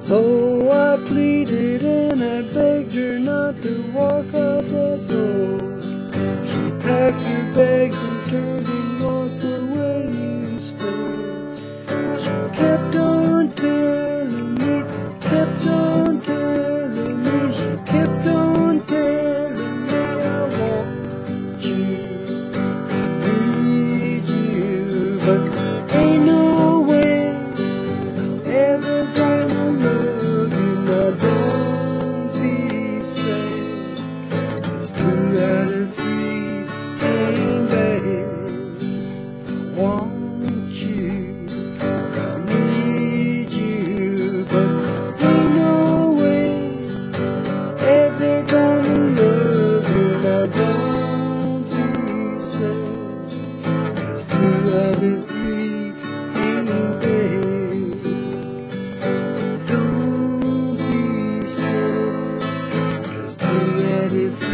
Oh, I pleaded and I begged her not to walk out that door. She packed her bags and turned and walked away instead. She kept on telling me, kept on telling me, she kept on telling me I want you, need you, but ain't no way I'm ever gonna love you. Now don't be sad, 'cause 2 out of 3 ain't bad. I want you, I need you, but ain't no way ever gonna love you. Now don't be sad, 'cause 2 out of 3 ain't bad. Don't be sad, 'cause 2 out of 3